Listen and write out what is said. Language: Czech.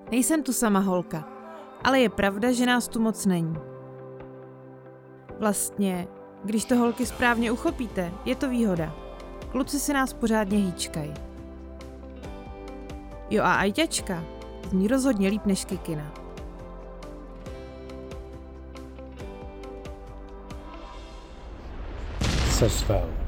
Nejsem tu sama holka, ale je pravda, že nás tu moc není. Vlastně, když to holky správně uchopíte, je to výhoda. Kluci si nás pořádně hýčkají. Jo a ajťačka zní rozhodně líp než kikina. Se svel.